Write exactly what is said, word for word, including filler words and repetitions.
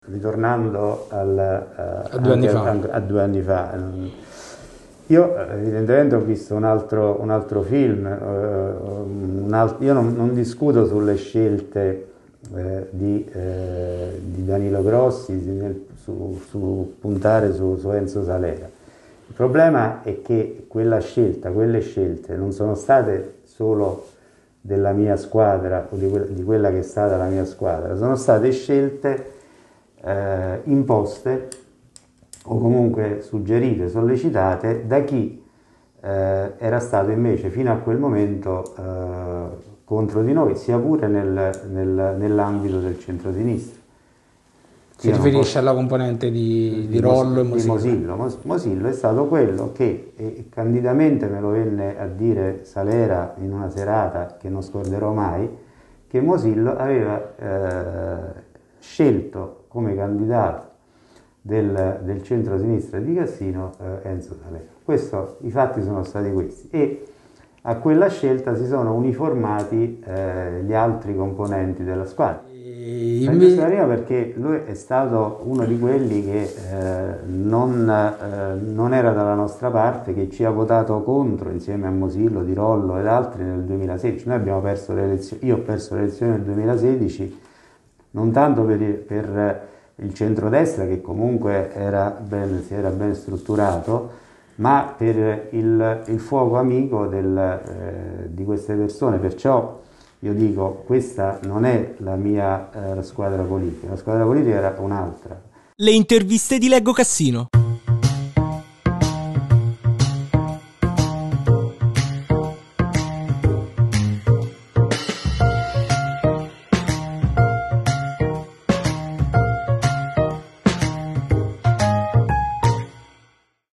ritornando al, a, due anni a, fa. a, a due anni fa, io evidentemente ho visto un altro, un altro film, un alt- io non, non discuto sulle scelte eh, di, eh, di Danilo Grossi nel, su, su puntare su, su Enzo Salera. Il problema è che quella scelta, quelle scelte non sono state solo della mia squadra o di, que- di quella che è stata la mia squadra, sono state scelte eh, imposte o comunque suggerite, sollecitate da chi eh, era stato invece fino a quel momento eh, contro di noi, sia pure nel, nel, nell'ambito del centro-sinistra. Si riferisce alla componente di, di Rollo e Mosillo. Mosillo. Mosillo è stato quello che eh, candidamente me lo venne a dire Salera in una serata che non scorderò mai, che Mosillo aveva eh, scelto come candidato del, del centro-sinistra di Cassino eh, Enzo Salera. Questo, i fatti sono stati questi e a quella scelta si sono uniformati eh, gli altri componenti della squadra. Enzo Salera perché lui è stato uno di quelli che eh, non, eh, non era dalla nostra parte, che ci ha votato contro insieme a Mosillo, Di Rollo ed altri nel duemilasedici. Noi abbiamo perso le elezioni, io ho perso le elezioni nel duemilasedici non tanto per, per il centrodestra che comunque era ben, si era ben strutturato, ma per il, il fuoco amico del, eh, di queste persone. Perciò io dico, questa non è la mia eh, squadra politica, la squadra politica era un'altra. Le interviste di Leggo Cassino.